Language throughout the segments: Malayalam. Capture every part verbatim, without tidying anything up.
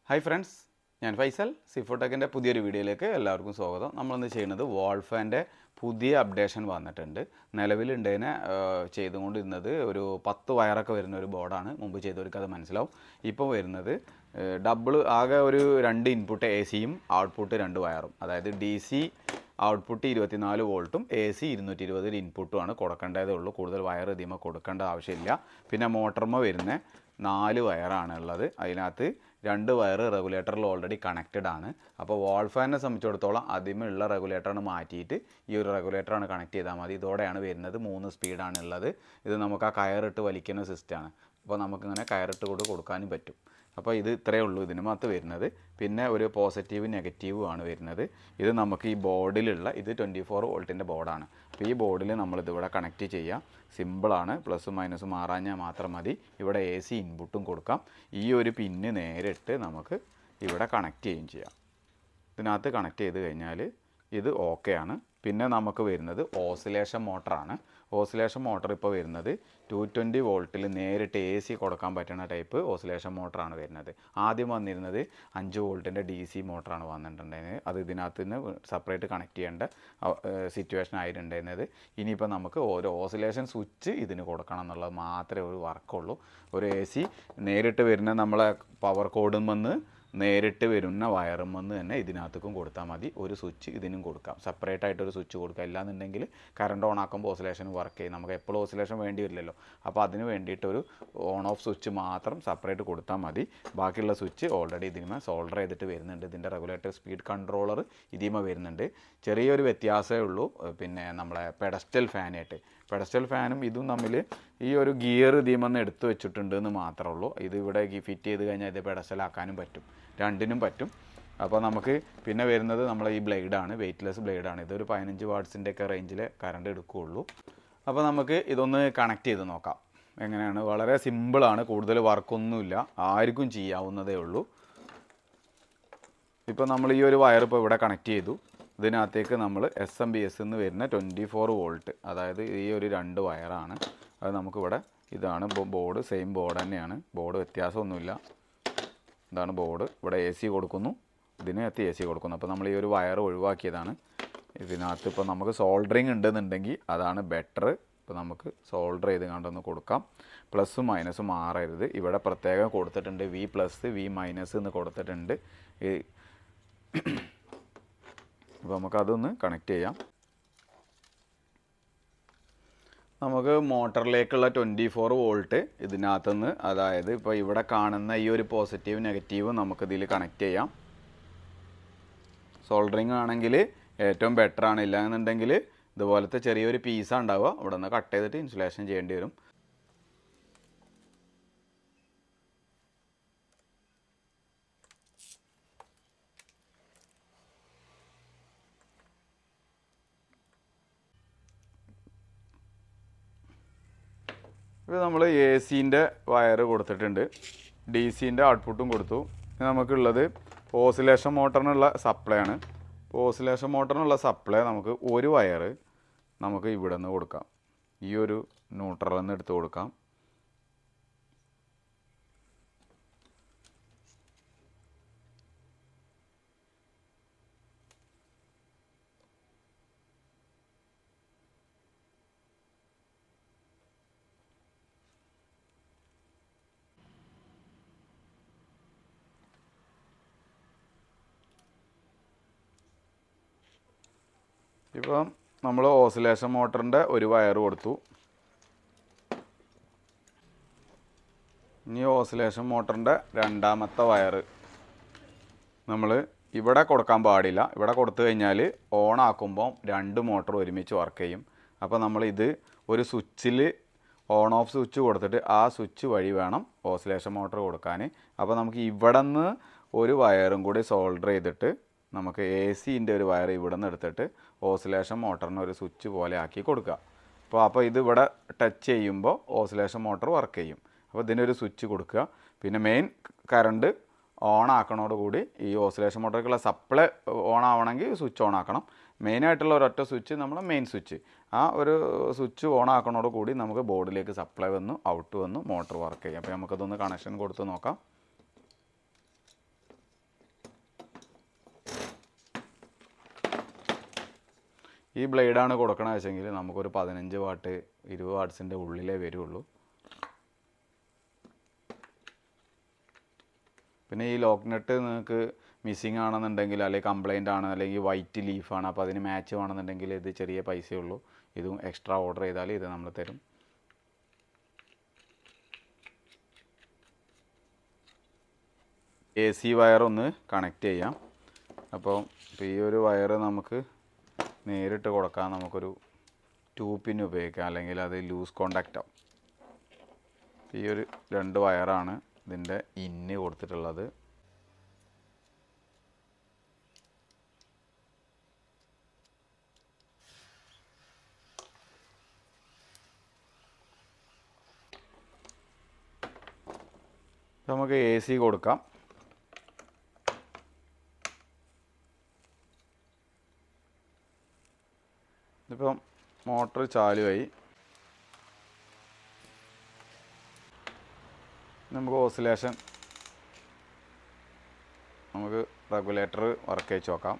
Hi friends, I am Faisal. Sifotekinte പുതിയൊരു വീഡിയോയിലേക്ക് എല്ലാവർക്കും സ്വാഗതം. നമ്മൾ ഇന്ന് ചെയ്യുന്നത് Wallfan-ന്റെ പുതിയ അപ്ഡേഷൻ വന്നിട്ടുണ്ട്. നിലവിൽ ഉണ്ടേനെ ചെയ്തുകൊണ്ടിരുന്നത് ഒരു പത്ത് വയറൊക്കെ വരുന്ന ഒരു ബോർഡാണ്. മുമ്പ് ചെയ്തവർക്ക് അത് മനസ്സിലാവും. ഇപ്പോൾ വരുന്നത് ഡബിൾ ആകെ ഒരു രണ്ട് ഇൻപുട്ട് എ സിയും ഔട്ട്പുട്ട് രണ്ട് വയറും. അതായത് ഡി സി ഔട്ട്പുട്ട് ഇരുപത്തിനാല് വോൾട്ടും എ സി ഇരുന്നൂറ്റി ഇരുപത് ഇൻപുട്ടുമാണ് കൊടുക്കേണ്ടതേ ഉള്ളൂ. കൂടുതൽ വയർ ഇതിമ കൊടുക്കേണ്ട ആവശ്യമില്ല. പിന്നെ മോട്ടർമ വരുന്ന നാല് വയറാണ് ഉള്ളത്. അതിനകത്ത് രണ്ട് വയർ റെഗുലേറ്ററിൽ ഓൾറെഡി കണക്റ്റഡ് ആണ്. അപ്പോൾ Wallfan-നെ സംബന്ധിച്ചിടത്തോളം ആദ്യമേയുള്ള റെഗുലേറ്ററാണ് മാറ്റിയിട്ട് ഈ ഒരു റെഗുലേറ്ററാണ് കണക്ട് ചെയ്താൽ മതി. ഇതോടെയാണ് വരുന്നത്. മൂന്ന് സ്പീഡാണ് ഉള്ളത്. ഇത് നമുക്ക് ആ കയറിട്ട് വലിക്കുന്ന സിസ്റ്റമാണ്. അപ്പോൾ നമുക്കിങ്ങനെ കയറിട്ട് കൊണ്ട് കൊടുക്കാനും പറ്റും. അപ്പോൾ ഇത് ഇത്രയേ ഉള്ളൂ ഇതിനകത്ത് വരുന്നത്. പിന്നെ ഒരു പോസിറ്റീവ് നെഗറ്റീവും ആണ് വരുന്നത്. ഇത് നമുക്ക് ഈ ബോർഡിലുള്ള ഇത് ട്വൻറ്റി ഫോർ വോൾട്ടിൻ്റെ ബോർഡാണ്. അപ്പോൾ ഈ ബോർഡിൽ നമ്മളിതിവിടെ കണക്റ്റ് ചെയ്യാം. സിമ്പിളാണ്. പ്ലസും മൈനസും മാറാഞ്ഞാൽ മാത്രം മതി. ഇവിടെ എ സി ഇൻപുട്ടും കൊടുക്കാം. ഈ ഒരു പിന്ന് നേരിട്ട് നമുക്ക് ഇവിടെ കണക്റ്റ് ചെയ്യുകയും ചെയ്യാം. ഇതിനകത്ത് കണക്റ്റ് ചെയ്ത് കഴിഞ്ഞാൽ ഇത് ഓക്കെ ആണ്. പിന്നെ നമുക്ക് വരുന്നത് ഓസിലേഷൻ മോട്ടറാണ്. ഓസിലേഷൻ മോട്ടർ ഇപ്പോൾ വരുന്നത് ടു ട്വൻറ്റി വോൾട്ടിൽ നേരിട്ട് എ സി കൊടുക്കാൻ പറ്റുന്ന ടൈപ്പ് ഓസിലേഷൻ മോട്ടറാണ് വരുന്നത്. ആദ്യം വന്നിരുന്നത് അഞ്ച് വോൾട്ടിൻ്റെ ഡി സി മോട്ടറാണ് വന്നിട്ടുണ്ടായിരുന്നത്. അത് ഇതിനകത്ത് നിന്ന് സെപ്പറേറ്റ് കണക്ട് ചെയ്യേണ്ട സിറ്റുവേഷൻ ആയിട്ടുണ്ടായിരുന്നത്. ഇനിയിപ്പോൾ നമുക്ക് ഓരോ ഓസിലേഷൻ സ്വിച്ച് ഇതിന് കൊടുക്കണം എന്നുള്ളത് മാത്രമേ ഒരു വർക്കുള്ളൂ. ഒരു എ സി നേരിട്ട് വരുന്ന നമ്മളെ പവർ കോഡിൽ നിന്ന് നേരിട്ട് വരുന്ന വയറും വന്ന് തന്നെ ഇതിനകത്തേക്കും കൊടുത്താൽ മതി. ഒരു സ്വിച്ച് ഇതിനും കൊടുക്കാം. സെപ്പറേറ്റ് ആയിട്ടൊരു സ്വിച്ച് കൊടുക്കുക. ഇല്ലാന്നുണ്ടെങ്കിൽ കറണ്ട് ഓൺ ആക്കുമ്പോൾ ഓസിലേഷൻ വർക്ക് ചെയ്യും. നമുക്ക് എപ്പോഴും ഓസിലേഷൻ വേണ്ടി വരില്ലല്ലോ. അപ്പോൾ അതിന് വേണ്ടിയിട്ടൊരു ഓൺ ഓഫ് സ്വിച്ച് മാത്രം സെപ്പറേറ്റ് കൊടുത്താൽ മതി. ബാക്കിയുള്ള സ്വിച്ച് ഓൾറെഡി ഇതിന്മേ സോൾഡർ ചെയ്തിട്ട് വരുന്നുണ്ട്. ഇതിൻ്റെ റെഗുലേറ്റർ സ്പീഡ് കൺട്രോളർ ഇതിമേ വരുന്നുണ്ട്. ചെറിയൊരു വ്യത്യാസമേ ഉള്ളൂ. പിന്നെ നമ്മളെ പെഡസ്റ്റൽ ഫാനായിട്ട് പെഡസ്റ്റൽ ഫാനും ഇതും തമ്മിൽ ഈ ഒരു ഗിയർ ഇതിമെന്ന് എടുത്ത് വെച്ചിട്ടുണ്ട് എന്ന് മാത്രമേ ഉള്ളൂ. ഇത് ഇവിടെ ഫിറ്റ് ചെയ്ത് കഴിഞ്ഞാൽ ഇത് പെഡസ്റ്റലാക്കാനും പറ്റും. രണ്ടിനും പറ്റും. അപ്പോൾ നമുക്ക് പിന്നെ വരുന്നത് നമ്മളെ ഈ ബ്ലേഡാണ്. വെയ്റ്റ്ലെസ് ബ്ലേഡാണ്. ഇതൊരു പതിനഞ്ച് വാട്ട്സിൻ്റെ ഒക്കെ റേഞ്ചിൽ കറണ്ട് എടുക്കുകയുള്ളൂ. അപ്പോൾ നമുക്ക് ഇതൊന്ന് കണക്ട് ചെയ്ത് നോക്കാം എങ്ങനെയാണ്. വളരെ സിമ്പിളാണ്. കൂടുതൽ വർക്കൊന്നുമില്ല. ആർക്കും ചെയ്യാവുന്നതേ ഉള്ളൂ. ഇപ്പോൾ നമ്മൾ ഈ ഒരു വയർ ഇപ്പോൾ ഇവിടെ കണക്ട് ചെയ്തു. ഇതിനകത്തേക്ക് നമ്മൾ എസ് എം ബി എസ് എന്ന് വരുന്ന ട്വൻറ്റി ഫോർ വോൾട്ട്, അതായത് ഈ ഒരു രണ്ട് വയറാണ്. അത് നമുക്കിവിടെ ഇതാണ് ബോർഡ്. സെയിം ബോർഡ് തന്നെയാണ്. ബോർഡ് വ്യത്യാസമൊന്നുമില്ല. ഇതാണ് ബോർഡ്. ഇവിടെ എ സി കൊടുക്കുന്നു. ഇതിനകത്ത് എ സി കൊടുക്കുന്നു. അപ്പോൾ നമ്മൾ ഈ ഒരു വയർ ഒഴിവാക്കിയതാണ്. ഇതിനകത്ത് ഇപ്പോൾ നമുക്ക് സോൾഡറിങ് ഉണ്ടെന്നുണ്ടെങ്കിൽ അതാണ് ബെറ്റർ. ഇപ്പോൾ നമുക്ക് സോൾഡർ ചെയ്ത് കണ്ടൊന്ന് കൊടുക്കാം. പ്ലസും മൈനസും മാറരുത്. ഇവിടെ പ്രത്യേകം കൊടുത്തിട്ടുണ്ട് വി പ്ലസ് വി മൈനസ് എന്ന് കൊടുത്തിട്ടുണ്ട്. ഈ അപ്പോൾ നമുക്കതൊന്ന് കണക്ട് ചെയ്യാം. നമുക്ക് മോട്ടറിലേക്കുള്ള ട്വൻറ്റി ഫോർ വോൾട്ട് ഇതിനകത്തുനിന്ന്, അതായത് ഇപ്പോൾ ഇവിടെ കാണുന്ന ഈ ഒരു പോസിറ്റീവ് നെഗറ്റീവ് നമുക്കിതിൽ കണക്ട് ചെയ്യാം. സോൾഡറിങ് ആണെങ്കിൽ ഏറ്റവും ബെറ്റർ ആണ്. ഇല്ല എന്നുണ്ടെങ്കിൽ ഇതുപോലത്തെ ചെറിയൊരു പീസാണ് ഉണ്ടാവുക. ഇവിടെ നിന്ന് കട്ട് ചെയ്തിട്ട് ഇൻസുലേഷൻ ചെയ്യേണ്ടി വരും. ഇപ്പോൾ നമ്മൾ എ സിൻ്റെ വയർ കൊടുത്തിട്ടുണ്ട്. ഡി സിൻ്റെ ഔട്ട്പുട്ടും കൊടുത്തു. നമുക്കുള്ളത് ഓസിലേഷൻ മോട്ടറിനുള്ള സപ്ലൈ ആണ്. ഓസിലേഷൻ മോട്ടറിനുള്ള സപ്ലൈ നമുക്ക് ഒരു വയർ നമുക്ക് ഇവിടെ നിന്ന് കൊടുക്കാം. ഈ ഒരു ന്യൂട്രലിൽ നിന്ന് എടുത്ത് കൊടുക്കാം. ഇപ്പം നമ്മൾ ഓസിലേഷൻ മോട്ടറിൻ്റെ ഒരു വയർ കൊടുത്തു. ഇനി ഓസിലേഷൻ മോട്ടറിൻ്റെ രണ്ടാമത്തെ വയർ നമ്മൾ ഇവിടെ കൊടുക്കാൻ പാടില്ല. ഇവിടെ കൊടുത്തു കഴിഞ്ഞാൽ ഓൺ ആക്കുമ്പോൾ രണ്ട് മോട്ടർ ഒരുമിച്ച് വർക്ക് ചെയ്യും. അപ്പോൾ നമ്മളിത് ഒരു സ്വിച്ചിൽ ഓൺ ഓഫ് സ്വിച്ച് കൊടുത്തിട്ട് ആ സ്വിച്ച് വഴി വേണം ഓസിലേഷൻ മോട്ടർ കൊടുക്കാൻ. അപ്പോൾ നമുക്ക് ഇവിടെ നിന്ന് ഒരു വയറും കൂടി സോൾഡർ ചെയ്തിട്ട് നമുക്ക് എ സിൻ്റെ ഒരു വയർ ഇവിടെ നിന്ന് എടുത്തിട്ട് ഓസിലേഷൻ മോട്ടറിന് ഒരു സ്വിച്ച് പോലെ ആക്കി കൊടുക്കുക. അപ്പോൾ അപ്പോൾ ഇത് ഇവിടെ ടച്ച് ചെയ്യുമ്പോൾ ഓസിലേഷൻ മോട്ടർ വർക്ക് ചെയ്യും. അപ്പോൾ ഇതിനൊരു സ്വിച്ച് കൊടുക്കുക. പിന്നെ മെയിൻ കറണ്ട് ഓൺ ആക്കണോടുകൂടി ഈ ഓസിലേഷൻ മോട്ടറിലേക്കുള്ള സപ്ലൈ ഓൺ ആവണമെങ്കിൽ സ്വിച്ച് ഓൺ ആക്കണം. മെയിനായിട്ടുള്ള ഒരൊറ്റ സ്വിച്ച് നമ്മൾ മെയിൻ സ്വിച്ച്, ആ ഒരു സ്വിച്ച് ഓൺ ആക്കണോടുകൂടി നമുക്ക് ബോർഡിലേക്ക് സപ്ലൈ വന്നു ഔട്ട് വന്നു മോട്ടർ വർക്ക് ചെയ്യും. അപ്പോൾ നമുക്കതൊന്ന് കണക്ഷൻ കൊടുത്ത് നോക്കാം. ഈ ബ്ലേഡാണ് കൊടുക്കണമെന്ന് വെച്ചെങ്കിൽ നമുക്കൊരു പതിനഞ്ച് വാട്ട് ഇരുപത് വാട്ട്സിൻ്റെ ഉള്ളിലേ വരുള്ളൂ. പിന്നെ ഈ ലോക്ക് നട്ട് നിങ്ങൾക്ക് മിസ്സിങ് ആണെന്നുണ്ടെങ്കിൽ അല്ലെങ്കിൽ കംപ്ലൈൻ്റ് ആണ് അല്ലെങ്കിൽ വൈറ്റ് ലീഫാണ്, അപ്പോൾ അതിന് മാച്ച് വേണമെന്നുണ്ടെങ്കിൽ ഇത് ചെറിയ പൈസയേ ഉള്ളൂ. ഇതും എക്സ്ട്രാ ഓർഡർ ചെയ്താൽ ഇത് നമ്മൾ തരും. എ സി വയറൊന്ന് കണക്ട് ചെയ്യാം. അപ്പോൾ ഈ ഒരു വയറ് നമുക്ക് നേരിട്ട് കൊടുക്കാം, നമുക്കൊരു ടൂ പിൻ ഉപയോഗിക്കാം, അല്ലെങ്കിൽ അത് ലൂസ് കോണ്ടാക്റ്റ് ആവും. ഈ ഒരു രണ്ട് വയറാണ് ഇതിൻ്റെ ഇന്ന് കൊടുത്തിട്ടുള്ളത്. നമുക്ക് എ സി കൊടുക്കാം. ഇതിപ്പം മോട്ടർ ചാലുമായി. നമുക്ക് ഓസിലേഷൻ നമുക്ക് റെഗുലേറ്റർ വർക്ക് ചെയ്ത് നോക്കാം.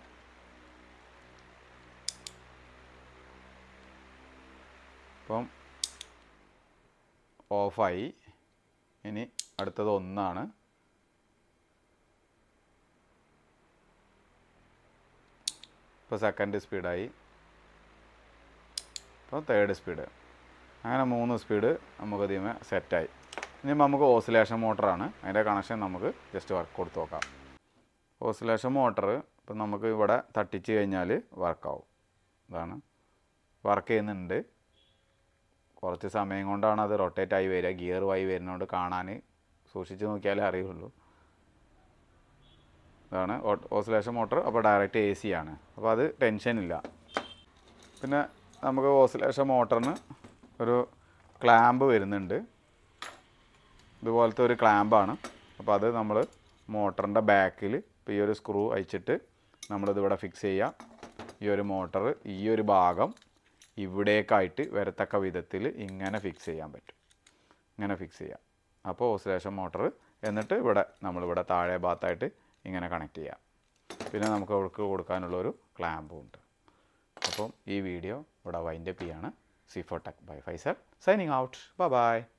ഇപ്പം ഓഫായി. ഇനി അടുത്തത് ഒന്നാണ്. ഇപ്പോൾ സെക്കൻഡ് സ്പീഡായി, ഇപ്പോൾ തേർഡ് സ്പീഡ്, അങ്ങനെ മൂന്ന് സ്പീഡ് നമുക്ക് ഇതിമേ സെറ്റായി. ഇനി നമുക്ക് ഓസിലേഷൻ മോട്ടറാണ്, അതിൻ്റെ കണക്ഷൻ നമുക്ക് ജസ്റ്റ് വർക്ക് കൊടുത്ത് നോക്കാം. ഓസിലേഷൻ മോട്ടർ ഇപ്പം നമുക്ക് ഇവിടെ തട്ടിച്ച് കഴിഞ്ഞാൽ വർക്കാവും. ഇതാണ് വർക്ക് ചെയ്യുന്നുണ്ട്. കുറച്ച് സമയം കൊണ്ടാണ് അത് റൊട്ടേറ്റ് ആയി വരിക, ഗിയർ ആയി വരുന്നതുകൊണ്ട് കാണാൻ സൂക്ഷിച്ച് നോക്കിയാലേ അറിയുള്ളൂ. ഇതാണ് ഓസിലേഷൻ മോട്ടർ. അപ്പോൾ ഡയറക്റ്റ് എ സി ആണ്, അപ്പോൾ അത് ടെൻഷനില്ല. പിന്നെ നമുക്ക് ഓസിലേഷൻ മോട്ടറിന് ഒരു ക്ലാമ്പ് വരുന്നുണ്ട്, ഇതുപോലത്തെ ഒരു ക്ലാമ്പാണ്. അപ്പോൾ അത് നമ്മൾ മോട്ടറിൻ്റെ ബാക്കിൽ ഇപ്പോൾ ഈ ഒരു സ്ക്രൂ അയച്ചിട്ട് നമ്മളിതിവിടെ ഫിക്സ് ചെയ്യാം. ഈ ഒരു മോട്ടർ ഈ ഒരു ഭാഗം ഇവിടേക്കായിട്ട് വരത്തക്ക വിധത്തിൽ ഇങ്ങനെ ഫിക്സ് ചെയ്യാൻ പറ്റും, ഇങ്ങനെ ഫിക്സ് ചെയ്യാം. അപ്പോൾ ഓസിലേഷൻ മോട്ടർ എന്നിട്ട് ഇവിടെ നമ്മളിവിടെ താഴെ ഭാഗത്തായിട്ട് ഇങ്ങനെ കണക്ട് ചെയ്യാം. പിന്നെ നമുക്ക് അവർക്ക് കൊടുക്കാനുള്ളൊരു ക്ലാമ്പും ഉണ്ട്. അപ്പം ഈ വീഡിയോ ഇവിടെ വൈൻഡപ്പ് ചെയ്യാണ്. C four tech by Faisal signing out. Bye by.